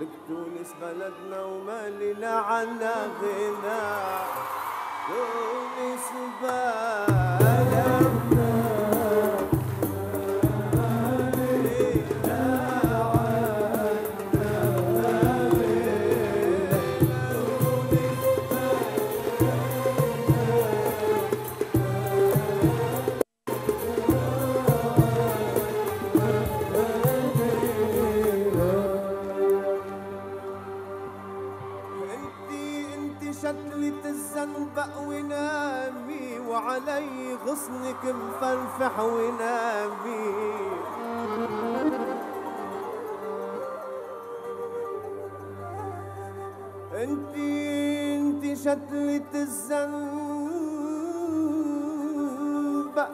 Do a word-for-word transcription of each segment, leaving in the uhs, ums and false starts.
تونس بلدنا وما لنا عنا غنى. تونس بلدنا شتلة الزنبق ونامي وعلي غصنك مفرفح ونامي. انتي انتي شتلة الزنبق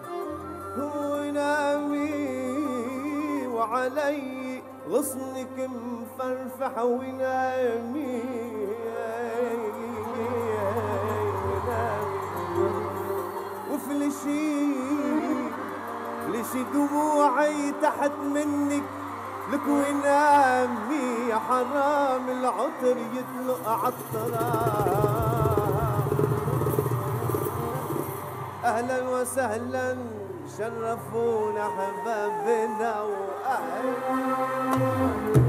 ونامي وعلي غصنك مفرفح ونامي. وفلشي فلشي دموعي تحت منك لك ونامي. يا حرام العطر يطلق عالطراب. اهلا وسهلا شرفونا حبابنا واهلا